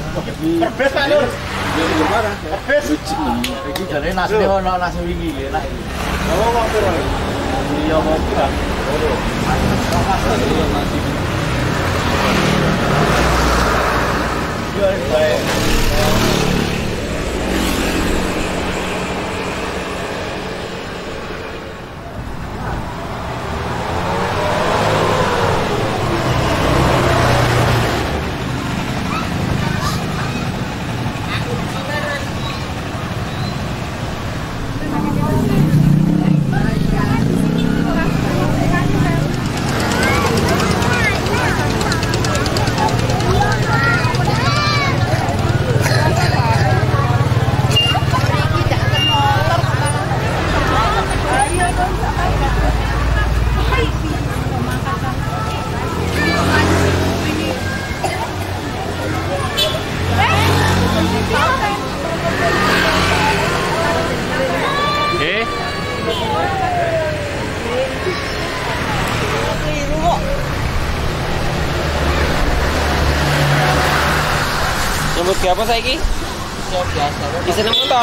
Perbes Pak Nur. Perbes. Iki jane nasi ono nasi wingi enak iki. Oh, kok piro? Iya mau pirang. Iya, baik. Nyebut ke apa saiki? Biasa. Di sana motor.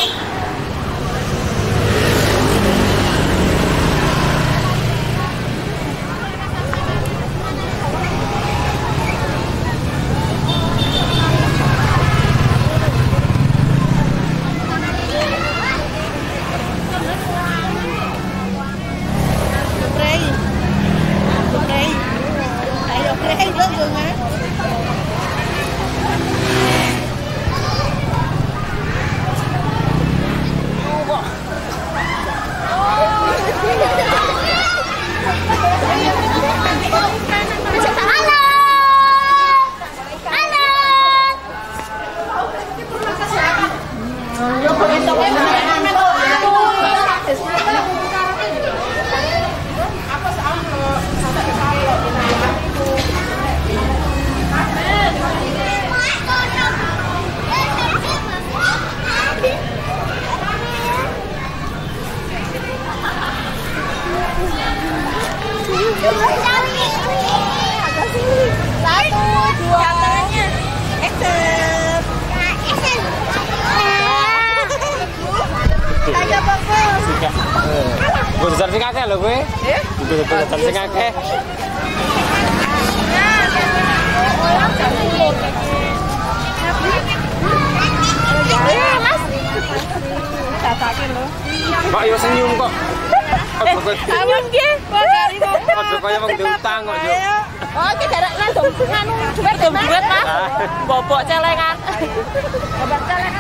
Besar sing akeh lho kowe. Besar sing akeh. Kok yo senyum kok. Amun nggih, Kok kaya wong diutang kok yo. oh iki derek nganu duit Mas. Bobok celengan. Bobok celengan.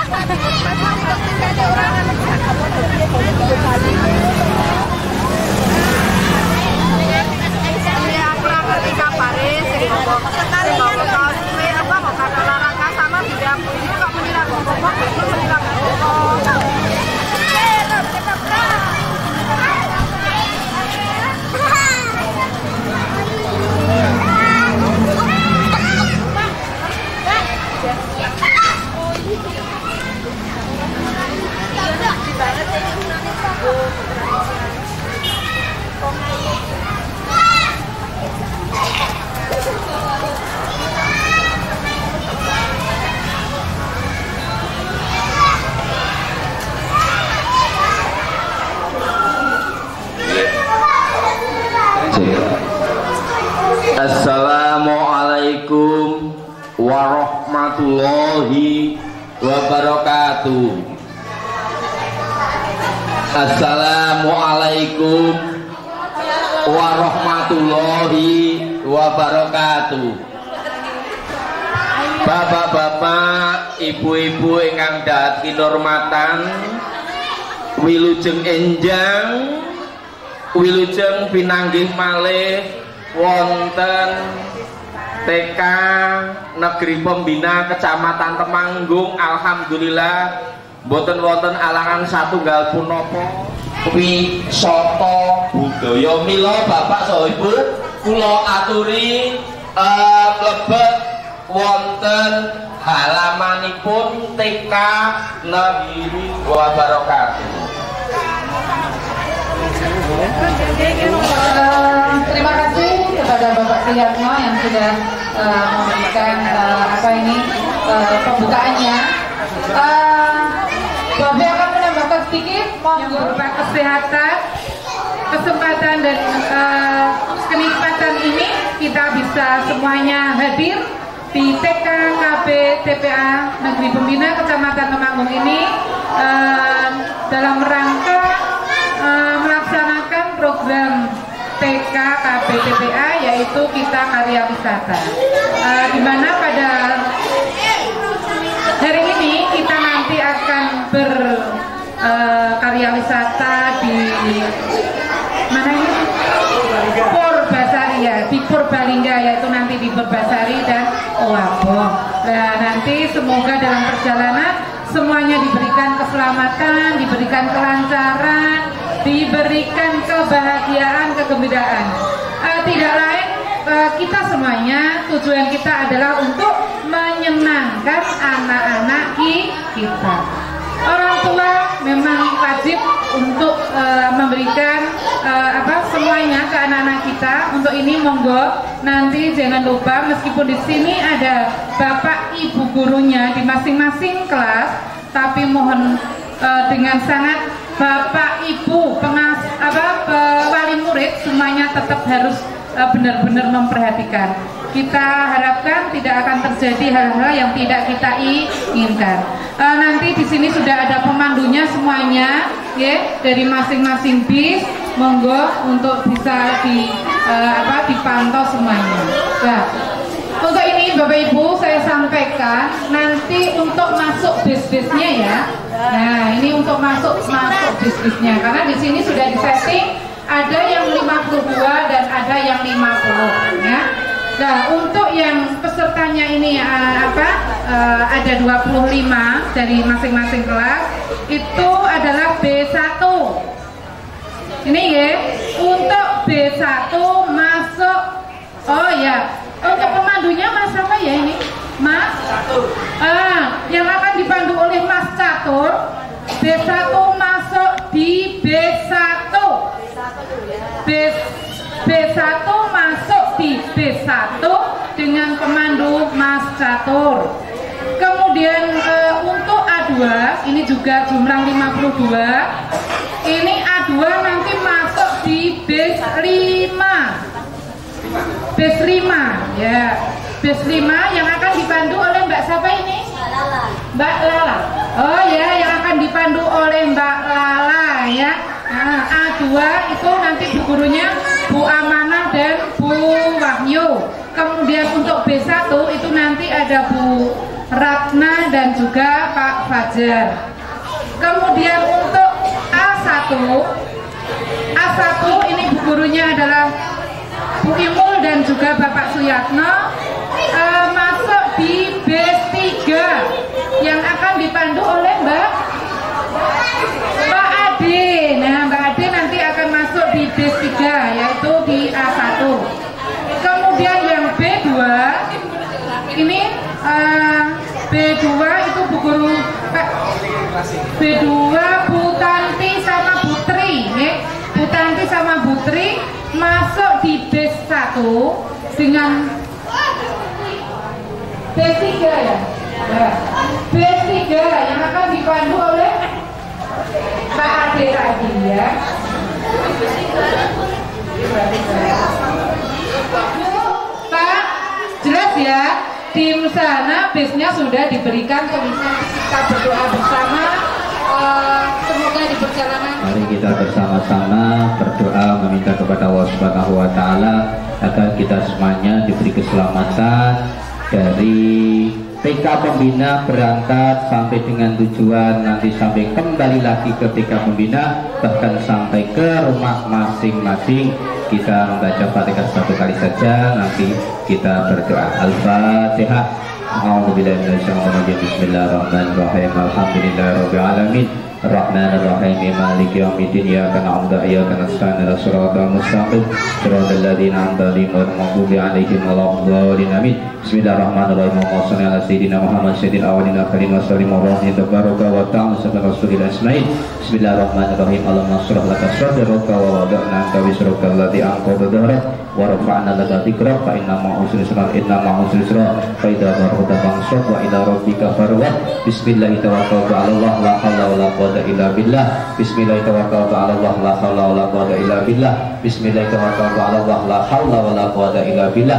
Assalamualaikum warahmatullahi wabarakatuh. Assalamualaikum warahmatullahi wabarakatuh. Bapak-bapak, ibu-ibu ingkang dahat kinurmatan, wilujeng enjang, wilujeng pinanggih malih wonten TK Negeri Pembina Kecamatan Temanggung. Alhamdulillah boten wonten alangan satunggal punapa wisata budaya. Mila bapak saha ibu kula aturi mlebet wonten halamanipun TK Negeri Wabarakatuh. Terima kasih kepada Bapak Priyatno yang sudah memberikan pembukaannya. Babe akan menambahkan sedikit yang berupa kesehatan, kesempatan dan kenikmatan ini kita bisa semuanya hadir di TK KB TPA Negeri Pembina Kecamatan Temanggung ini dalam rangka melaksanakan program TK KB TPA yaitu Kita Karya Wisata, di mana pada hari ini kita nanti akan berkarya wisata di mana ini? Purbasari ya, di Purbalingga, yaitu nanti di Purbasari dan Owabong. Nah, nanti semoga dalam perjalanan semuanya diberikan keselamatan, diberikan kelancaran, diberikan kebahagiaan, kegembiraan. Tidak lain, kita semuanya tujuan kita adalah untuk menyenangkan anak-anak kita. Orang tua memang wajib untuk memberikan semuanya ke anak-anak kita. Untuk ini monggo nanti jangan lupa, meskipun di sini ada bapak ibu gurunya di masing-masing kelas, tapi mohon dengan sangat bapak ibu wali murid semuanya tetap harus benar-benar memperhatikan. Kita harapkan tidak akan terjadi hal-hal yang tidak kita inginkan. Nanti di sini sudah ada pemandunya semuanya, ya, dari masing-masing bis. Monggo untuk bisa dipantau semuanya. Nah, untuk ini Bapak Ibu saya sampaikan nanti untuk masuk bis-bisnya ya. Nah, ini untuk masuk bis-bisnya karena di sini sudah disetting ada yang 52 dan ada yang 50 ya. Nah, untuk yang pesertanya ini ada 25 dari masing-masing kelas, itu adalah B1. Ini ya, untuk B1 masuk. Oh ya, untuk pemandunya Mas apa ya ini? Mas Catur. Yang akan dipandu oleh Mas Catur. B1 masuk di B1. B1 masuk di B1 dengan pemandu Mas Catur. Kemudian untuk A2 ini juga jumlah 52. Ini A2 nanti masuk di bis 5. Bis 5 ya. Bis 5 yang akan dipandu oleh Mbak siapa ini? Mbak Lala. Oh ya, yang akan dipandu oleh Mbak Lala ya. Nah, A2 itu nanti bu gurunya Bu Amanah dan Bu Wahyu. Kemudian untuk B1 itu nanti ada Bu Ratna dan juga Pak Fajar. Kemudian untuk A1 ini bu gurunya adalah Bu Imul dan juga Bapak Suyatno. Masuk di B3 yang akan dipandu oleh Mbak Ade. Nah, Mbak Ade nanti akan masuk di B3 yaitu di A1. Kemudian yang B2 ini B2 itu bu guru B2 Bu Tanti sama Bu Tri ya. Bu Tanti sama Bu Tri masuk di B1 dengan B3 ya. B3 yang akan dipandu oleh Pak Ade tadi ya. Pak, jelas ya, di sana bisnya sudah diberikan tulisan. Kita berdoa bersama, semoga di perjalanan. Mari kita bersama-sama berdoa meminta kepada Allah Subhanahu wa taala agar kita semuanya diberi keselamatan dari TK Pembina berangkat sampai dengan tujuan, nanti sampai kembali lagi ke TK Pembina, bahkan sampai ke rumah masing-masing. Kita membaca Fatihah satu kali saja, nanti kita berdoa. Al-Fatihah. A'udzubillahi minasyaitonir rajim. Bismillahirrahmanirrahim. Alhamdulillahirabbil alamin. Ar-Rahmanir-Rahim. Maliki yaumiddin. Iyyaka na'budu wa iyyaka nasta'in. Ihdinas siratal mustaqim. Shiratal ladzina an'amta 'alaihim ghairil maghdubi 'alaihim waladdallin. Amin. Bismillahirrahmanirrahim. Allahumma shalli ala sayyidina Muhammad sayyidil awwalin wal akhirin wa sallim wa barik tabaraka wa ta'ala sabana rasulil asmain. Bismillahirrahmanirrahim. Allahumma shrah laka sadraka wa wada'na anka wisraka alladhi anqadha dhahrak wa rafa'na laka dzikrak fa inna ma'usri yusra fa idza faragta fansab wa ila rabbika farghab. Bismillah tawakkaltu 'ala Allah la haula wala quwwata illa billah. Bismillah tawakkaltu 'ala Allah la haula wala quwwata illa billah. Bismillah tawakkaltu 'ala Allah la haula wala quwwata illa billah.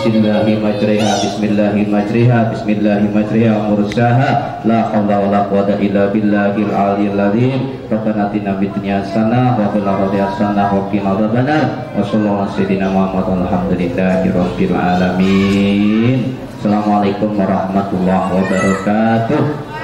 Bismillahirrahmanirrahim. Mursaha la haula wala quwwata illa billahil aliyyil azim. Rabbana atina fid dunya hasanah wa fil akhirati hasanah wa qina adzabannar. Wa sallallahu ala sayyidina Muhammad walhamdulillahi rabbil alamin. Assalamualaikum warahmatullahi wabarakatuh.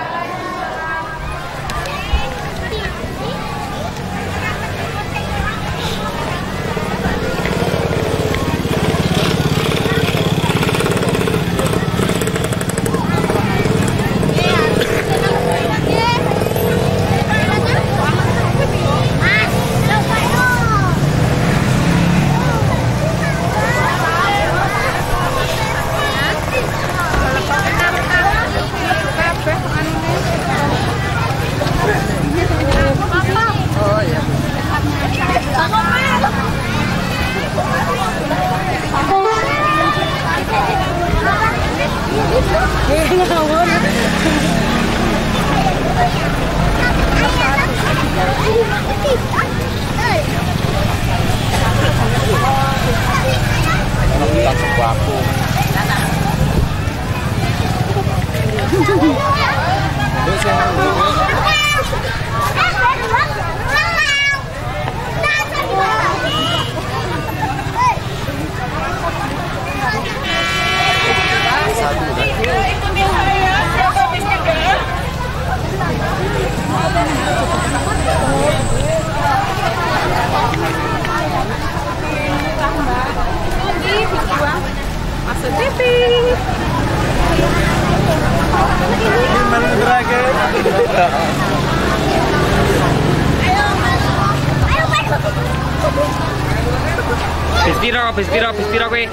Bispiro kowe.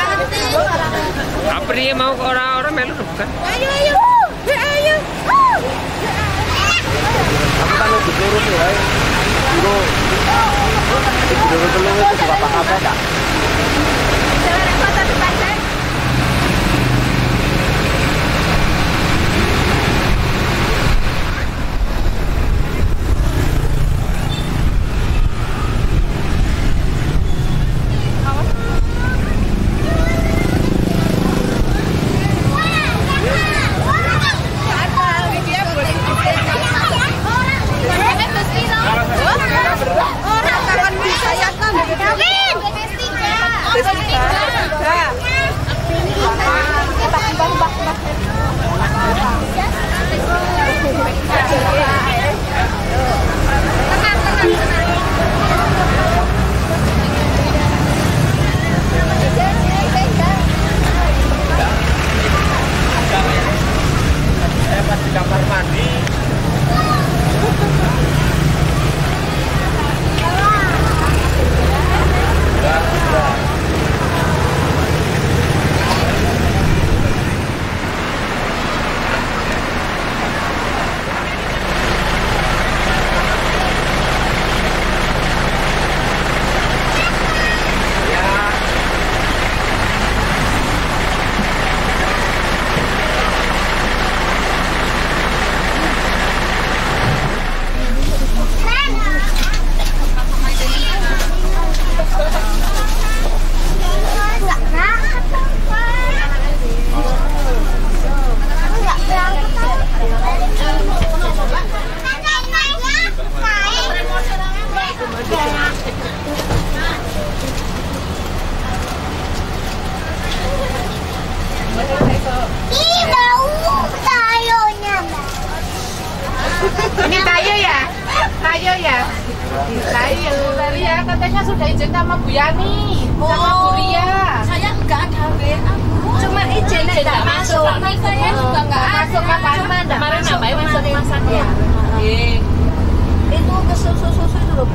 Apa dia mau orang-orang melu kan? Ayo. Aku kan lebih turun ya. Turun itu suka apa-apa tak? Ini Tayo ya? Tayo ya? Tayo. Ya katanya sudah izin sama Bu Yani, sama Bu Ria. Saya nggak ada WA. Cuma izin nggak masuk. Saya juga nggak masuk. Kemarin namanya masak ya? Itu ke susu itu loh.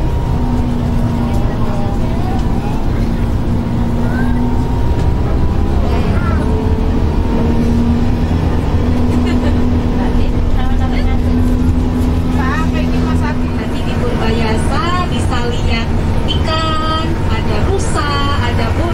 Bisa lihat ikan, ada rusa, ada burung.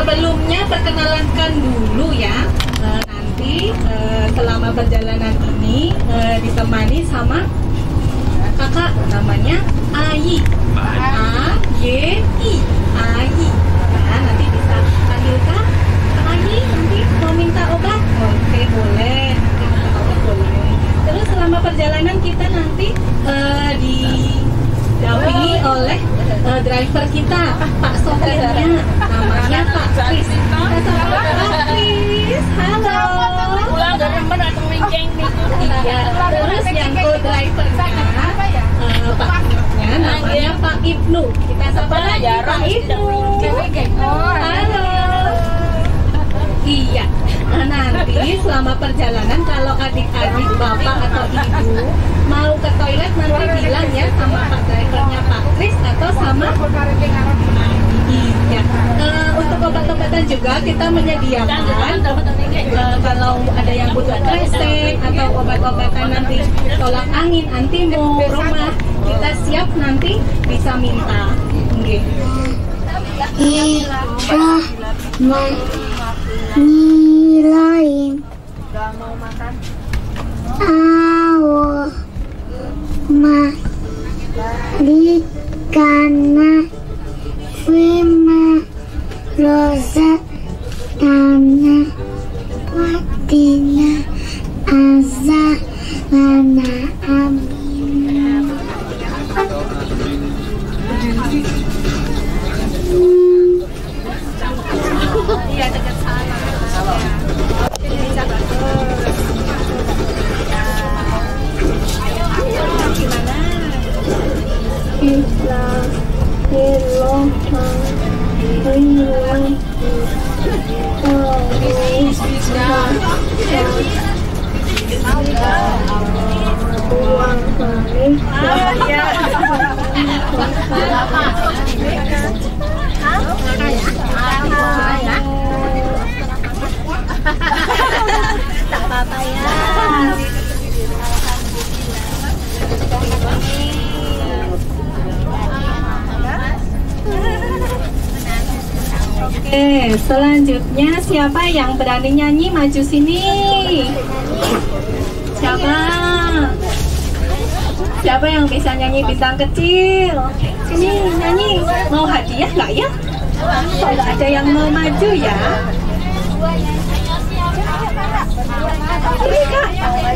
Sebelumnya perkenalkan dulu ya. Nanti selama perjalanan ini ditemani sama kakak namanya Ayi. A-Y-I. Ayi. Nah, nanti bisa panggil Kak Ayi. Nanti mau minta obat? Oke, boleh. Nanti minta obat boleh. Terus selama perjalanan kita nanti didampingi oleh driver kita, Pak sopirnya, namanya Pak Kris. Kita sapa Pak Kris. Halo. Pulang dari mana atau winceng nih? Iya. Terus yang co-driver kita, Paknya namanya Pak Ibnu. Kita sapa lagi Pak Ibnu. Halo. Iya. Nanti selama perjalanan kalau adik-adik bapak atau ibu mau ke toilet nanti bilang ya sama Pak drivernya Pak Kris atau sama iya. Untuk obat-obatan juga kita menyediakan kalau ada yang butuh kresek atau obat-obatan nanti tolak angin, antimu, rumah kita siap nanti bisa minta. Oke. Bismillahirrahmanirrahim. Awal malikana fima rosa tanah watina asa lana amin. Iya, dekat sana. Tak apa-apa ya. Oke, selanjutnya siapa yang berani nyanyi maju sini? Siapa? Siapa yang bisa nyanyi bintang kecil? Sini nyanyi. Mau hadiah nggak ya? Kalau ada yang mau maju ya. Ini Kak.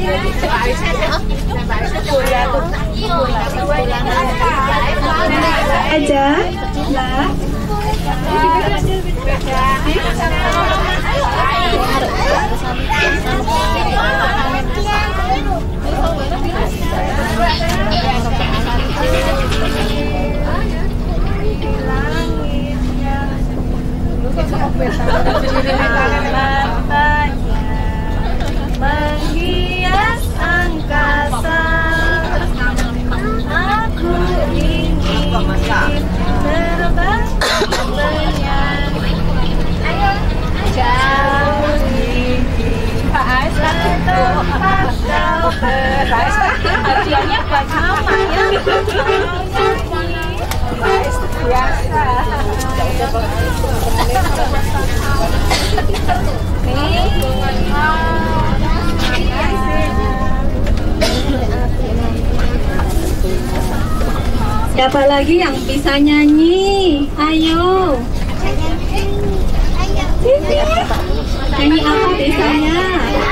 Aja. Lah. Menghias angkasa, aku ingin terbang bernyanyi jauh tinggi tempat kau berada. Hadiahnya buat mama ya. Biasa. Siapa lagi yang bisa nyanyi? Ayo. Nyanyi apa biasanya?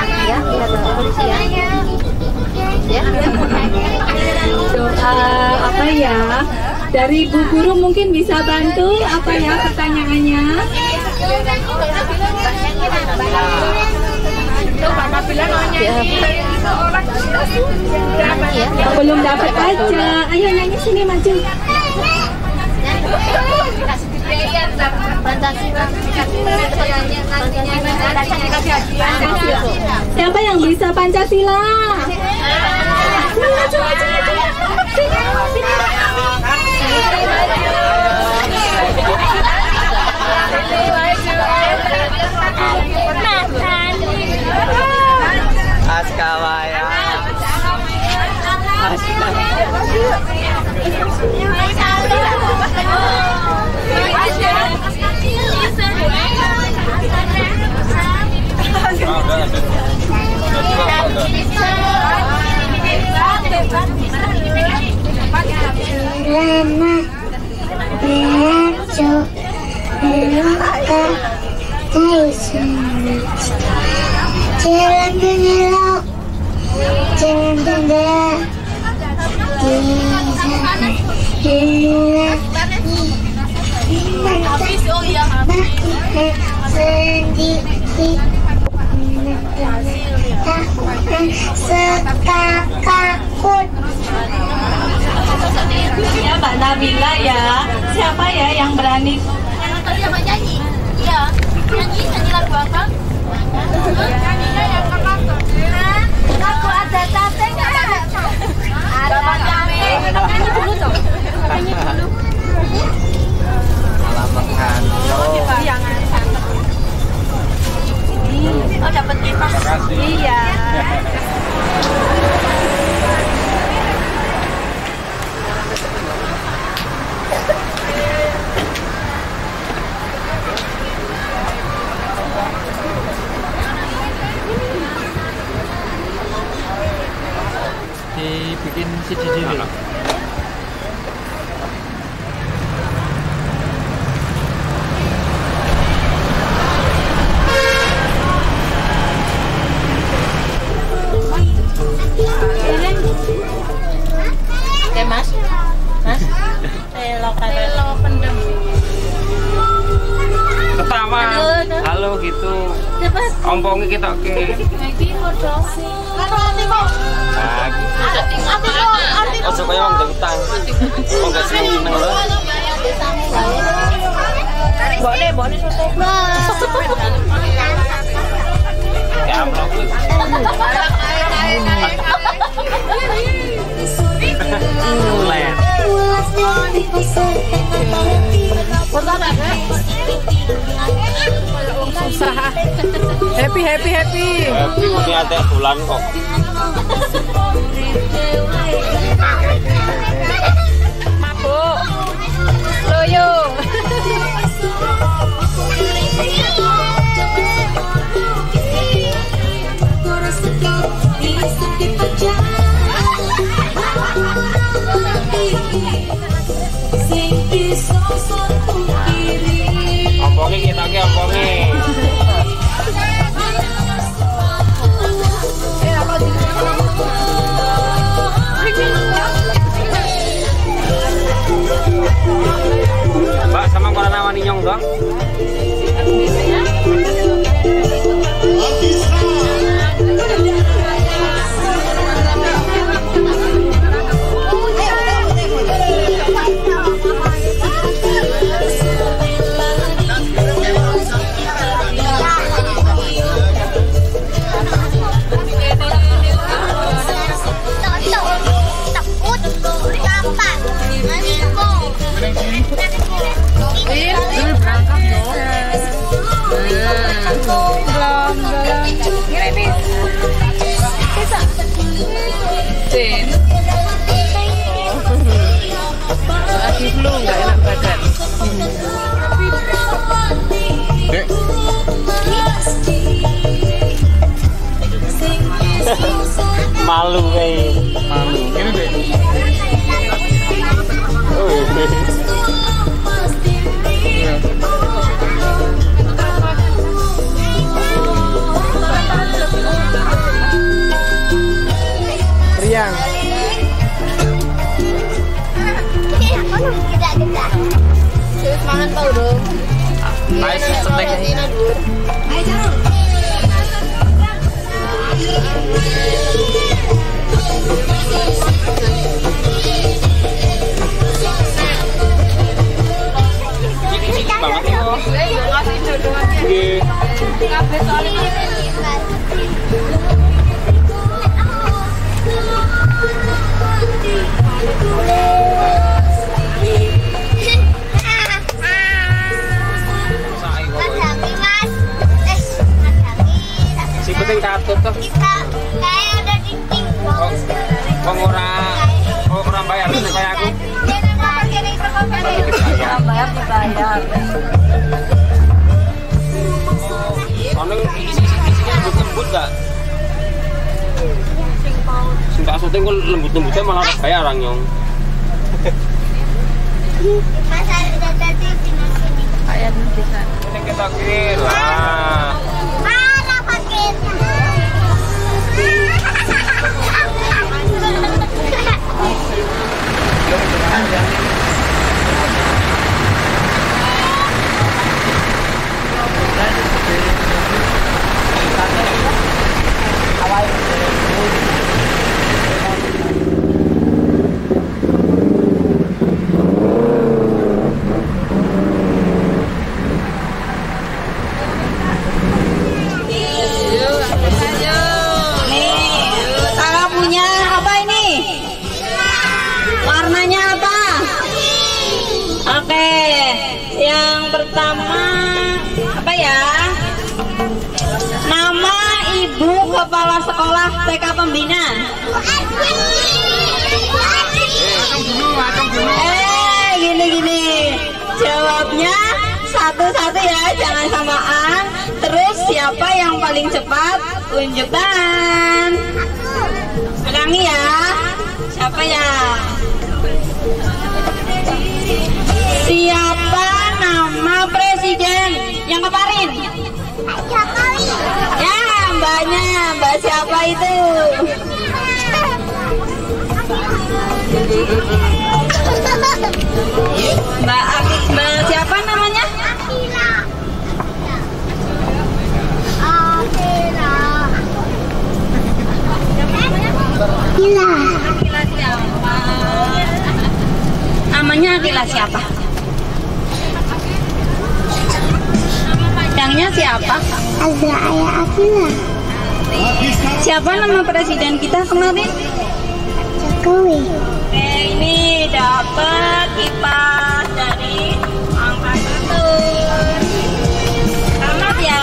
Doa apa ya? Dari Bu Guru mungkin bisa bantu apa ya pertanyaannya? Belum dapat aja. Ayo nyanyi sini maju. Siapa yang bisa Pancasila? Sini maju, maju, maju. Sini. Askawaya. Askawaya. Jalan mengelok, jalan tanda, sekakakut. Ya Mbak Nabila ya, siapa ya yang berani? Yang tadi sama nyanyi? Iya, nyanyi lagu apa? Nyanyinya yang apa? Lagu ada tate nggak? Ada tate. Nyanyi dulu dong. Nyanyi dulu. Alamat kantor. Oh dapat kipas. Iya. Dibikin siji dulu. Oke mas, mas, telo pendem. Pertama, halo gitu. Ompongnya kita oke. Oh, supaya orang utang. Oh, nggak seneng loh. Boleh soto. Ya amplop. Susah. Happy. Happy udah ada bulan kok. Mabuk. Loyo. Ompongnya kita oke ompongnya. Mbak sama koran awan inyong dong. Lagi flu nggak enak badan. Malu malu. Ini deh. Riang. Terus mangan tau dong. Nice, selek. Cik banget ya. Ngasih jodohannya. Kabeh soalnya. Si penting katut tuh. Kayak ada dinding. Orang bayar kayak aku. Bayar. Soalnya isinya lembut gak? Sumpah syuting gue lembut-lembutnya malah harus bayar orang nyong. Masa udah tadi di sini. ketok kiri. Lah. Pertama apa ya? Nama Ibu Kepala Sekolah TK Pembina. Gini. Jawabnya satu-satu ya, jangan samaan. Terus siapa yang paling cepat? Unjuk tangan. Ulangi ya. Siapa ya? Siapa nama presiden yang kemarin? Jokowi. Ya, mbak siapa itu? Mbak siapa namanya? Akila siapa? Namanya Akila siapa? Panjangnya siapa? Azra Ayah Akila. Siapa nama presiden kita kemarin? Jokowi. Oke, ini dapat kipas dari angka 1. Selamat ya.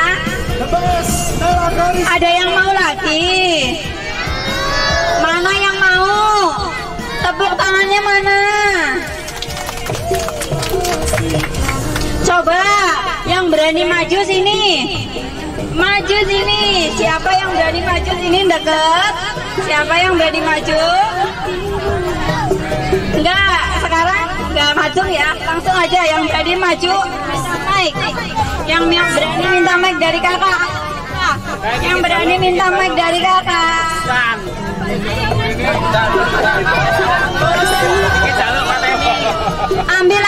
Ada yang mau lagi? Mana yang mau? Tepuk tangannya mana? Coba yang berani maju sini. Maju sini. Siapa yang berani maju sini deket? Siapa yang berani maju? Enggak, sekarang enggak maju ya. Langsung aja yang berani maju minta mic. Yang berani minta mic dari kakak. Yang berani minta mic dari kakak. Ambil.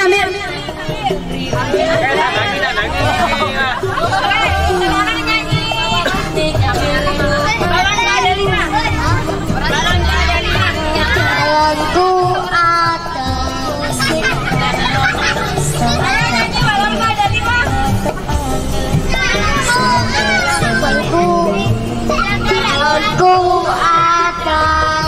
Aku ada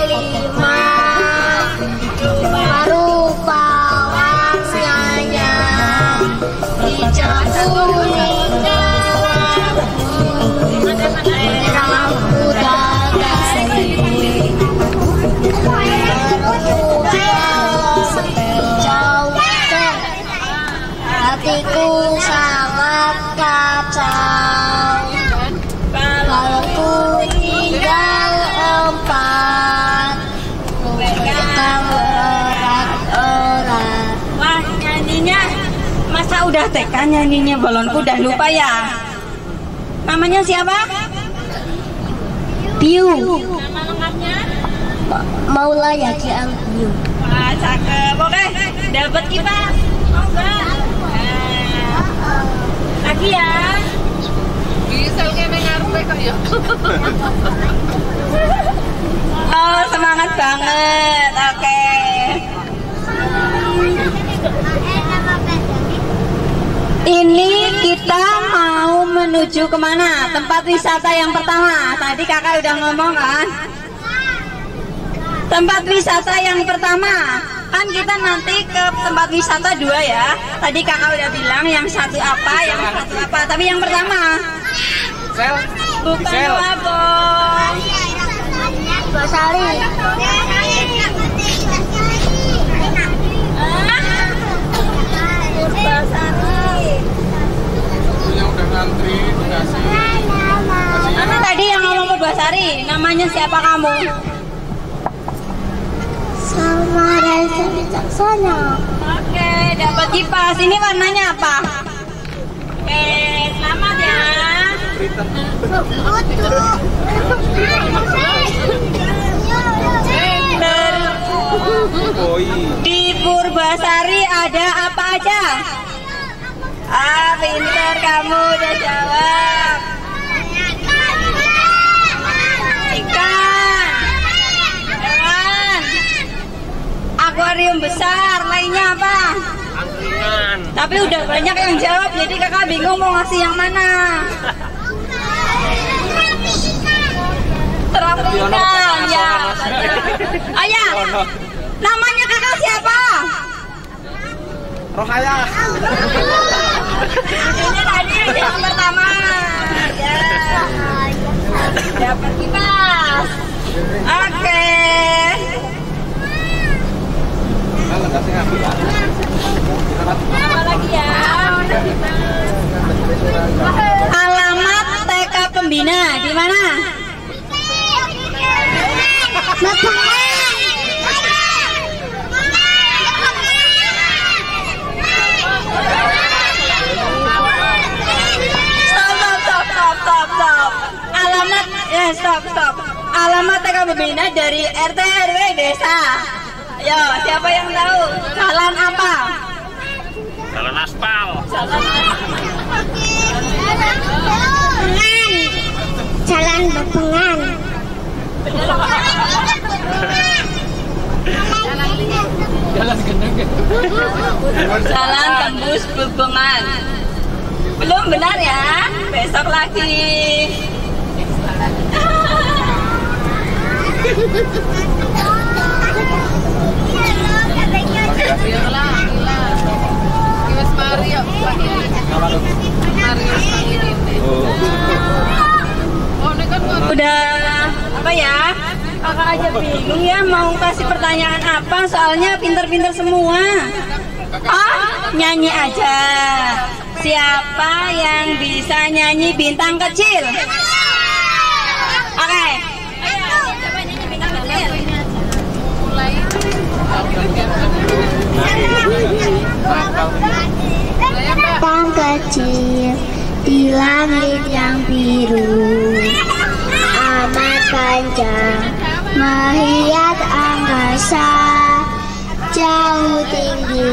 5 rupa warnanya, hijau, kuning, merah, muda, dan hijau, hatiku sangat kacau. Kalau ku tinggal 4, pegang orang. Wah, nyanyinya masa udah TK nyanyinya balonku udah lupa ya. Namanya siapa? Piu. Nama lengkapnya? Maula Yaki Angbiu. Wah, cakep. Oke, dapat kipas. Mau enggak? Lagi ya. Oh, semangat banget. Oke. Ini kita mau menuju kemana? Tempat wisata yang pertama. Tadi kakak udah ngomong kan? Tempat wisata yang pertama. Kan kita nanti ke tempat wisata 2 ya. Tadi kakak udah bilang yang satu apa, yang satu apa. Tapi yang pertama. Bukan Labong. Basari. Mana tadi yang ngomong Purbasari? Namanya siapa kamu? Sama Reza Wicaksana. Oke, dapat kipas. Ini warnanya apa? Oke, Di Purbasari ada apa aja? Ah, pintar kamu udah jawab. Ikan, hewan, akuarium besar, lainnya apa? Angkringan. Tapi udah banyak yang jawab, jadi kakak bingung mau ngasih yang mana. Terapi ikan, ya. Ayah, namanya kakak siapa? Rohaya. Ini tadi yang pertama. Ya. Dapat kipas. Oke. Apa lagi ya? Alamat TK Pembina di mana? Stop. Alamat stop. Alamat TK Pembina dari RT RW desa. Yo, siapa yang tahu? Jalan apa? Jalan aspal. Jalan Bebengan. Jalan tembus Bebengan. Belum benar ya? Besok lagi. Udah apa ya? Kakak aja bingung ya mau kasih pertanyaan apa, soalnya pinter-pinter semua. Nyanyi aja. Siapa yang bisa nyanyi Bintang Kecil? Oke. Ayo, coba nyanyi Bintang Kecil. Bintang kecil di langit yang biru, amat panjang menghias angkasa, jauh tinggi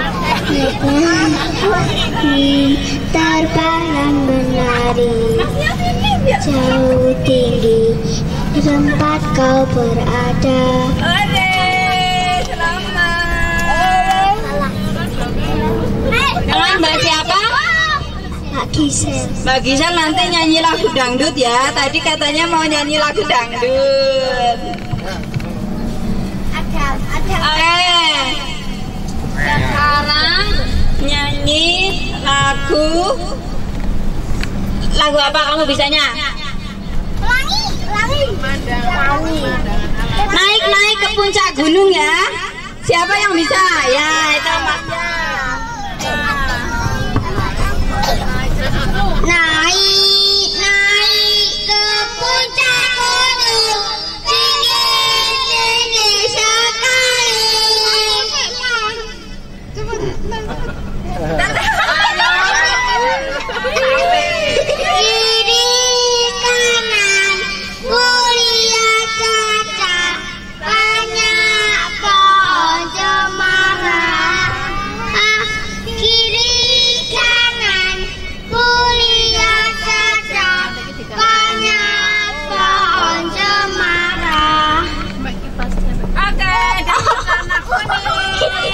terbang dan menari, jauh tinggi tempat kau berada. Mbak siapa? Mbak Gisel. Mbak Gisel nanti nyanyi lagu dangdut ya. Tadi katanya mau nyanyi lagu dangdut. Oke. Sekarang nyanyi lagu apa kamu bisanya? Pelangi. Naik ke puncak gunung ya. Siapa yang bisa? Ya, itu Mbaknya. Naik ke puncak gunung, tinggi sekali. Kiri kanan kulihat saja, banyak pohon cemara. Kiri kanan kulihat saja, banyak pohon cemara. Oke, warna kuning.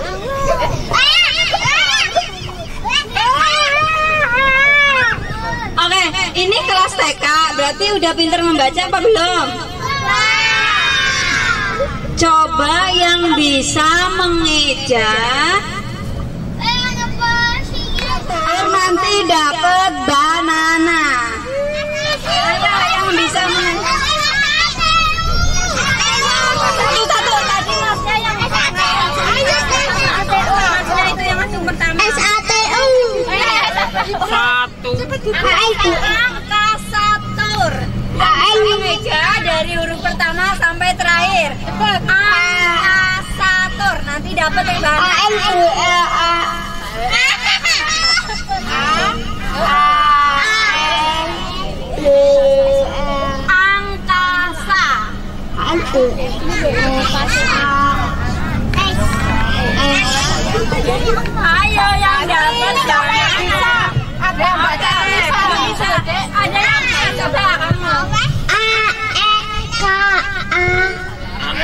Oke, ini kelas TK, berarti udah pinter membaca apa belum? Coba yang bisa mengeja nanti dapat banana. Ayo yang bisa mengeja. Satu tadi masnya yang pertama. Masnya itu yang masuk pertama. SATU. Satu. Angka satur. Mengeja dari huruf pertama sampai terakhir. Angka satur. Nanti dapat yang banana.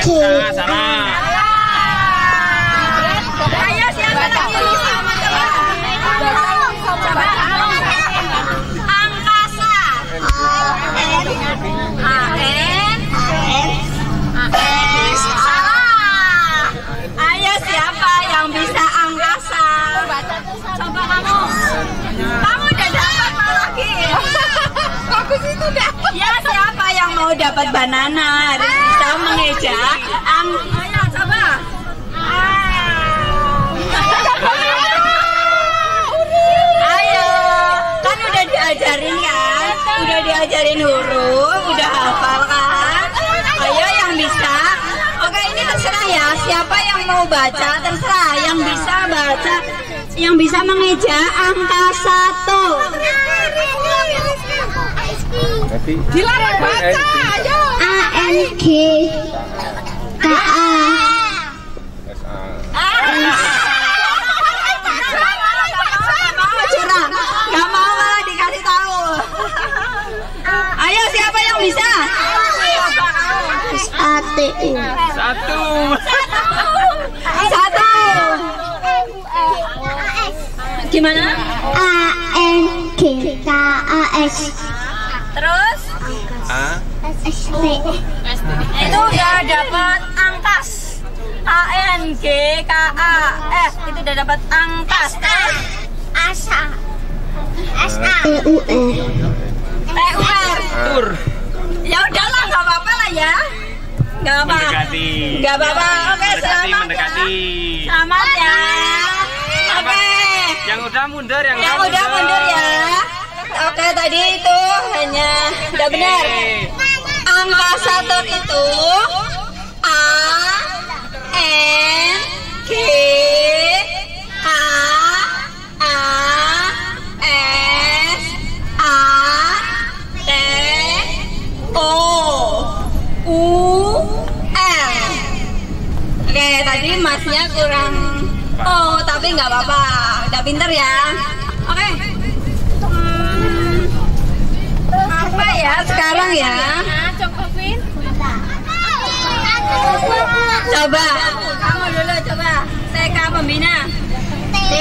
Salah. Ayo siapa lagi? Coba. Angkasa. Salah. Ayo siapa yang bisa angkasa? Coba kamu. Kamu udah dapat lagi. Bagus itu dapat. Ya siapa yang mau dapat banana harus bisa mengeja ayo coba. Ayo, kan udah diajarin kan? Udah diajarin huruf, udah hafal kan? Ayo yang bisa. Oke, ini terserah ya. Siapa yang mau baca terserah. Yang bisa baca, yang bisa mengeja angka 1. Dilarang baca, ayo. ANG KA Gak mau malah dikasih tahu. Ayo siapa yang bisa? SATU Satu. Gimana? ANG KAS Terus? SP Itu udah dapat angkas. ANGKAS itu udah dapat angkas. ASA TUR TUR. Ya udahlah, nggak apa-apa lah ya. Nggak apa. Nggak apa-apa. Oke, selamat ya. Selamat ya. Oke. Yang udah mundur, yang udah mundur ya. Oke, tadi itu hanya udah benar. Angka 1 itu A N G H A S A T O U L. Oke, tadi masnya kurang tapi nggak apa-apa, udah pinter ya. Oke. Apa ya sekarang ya? Coba, kamu dulu coba. TK pembina. T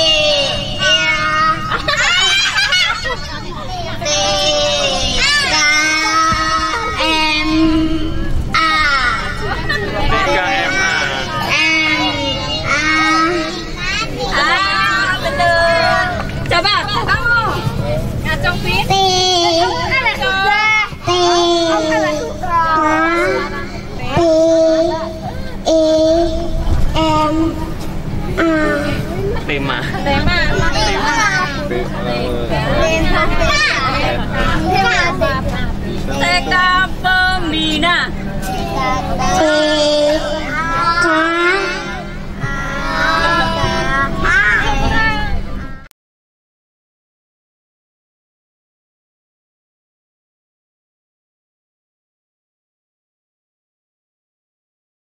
M A Betul. Coba kamu ngacung pin. T tema. TK pembina. T